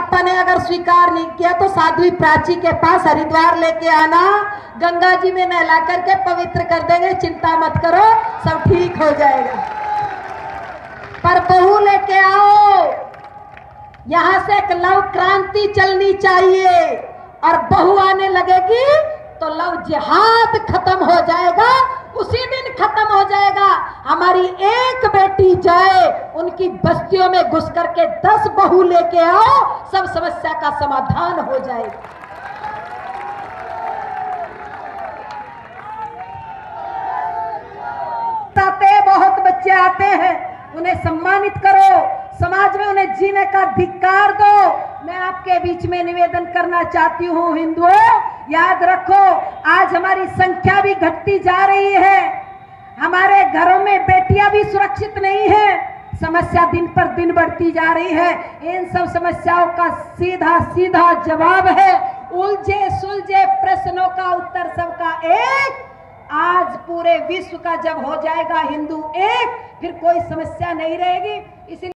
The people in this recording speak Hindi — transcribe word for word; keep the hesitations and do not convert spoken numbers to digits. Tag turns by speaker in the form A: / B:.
A: बाप्पा ने अगर स्वीकार नहीं किया तो साध्वी प्राची के पास हरिद्वार लेके आना, गंगा जी में नहला करके पवित्र कर देंगे, चिंता मत करो, सब ठीक हो जाएगा। पर बहू लेके आओ, यहां से एक लव क्रांति चलनी चाहिए, और बहू आने लगेगी तो लव जिहाद खत्म हो जाएगा, उसी दिन खत्म हो जाएगा। हमारी एक बेटी जाए, उनकी बस्तियों में घुस करके दस बहू लेके आओ, सब समस्या का समाधान हो जाएगा। ताते बहुत बच्चे आते हैं, उन्हें सम्मानित करो, समाज में उन्हें जीने का धिक्कार दो। मैं आपके बीच में निवेदन करना चाहती हूँ, हिंदुओं याद रखो, आज हमारी संख्या भी घटती जा रही है, हमारे घरों में बेटियां भी सुरक्षित नहीं है, समस्या दिन पर दिन बढ़ती जा रही है। इन सब समस्याओं का सीधा सीधा जवाब है उलझे सुलझे प्रश्नों का उत्तर सबका एक। आज पूरे विश्व का जब हो जाएगा हिंदू एक, फिर कोई समस्या नहीं रहेगी। इसी